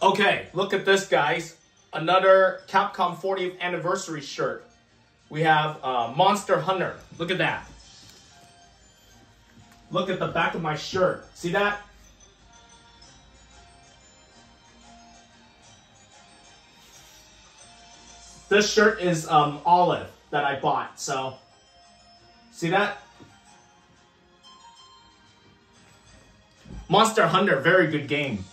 Okay, look at this, guys. Another Capcom 40th anniversary shirt. We have Monster Hunter. Look at that. Look at the back of my shirt. See that? This shirt is olive that I bought, so see that? Monster Hunter, very good game.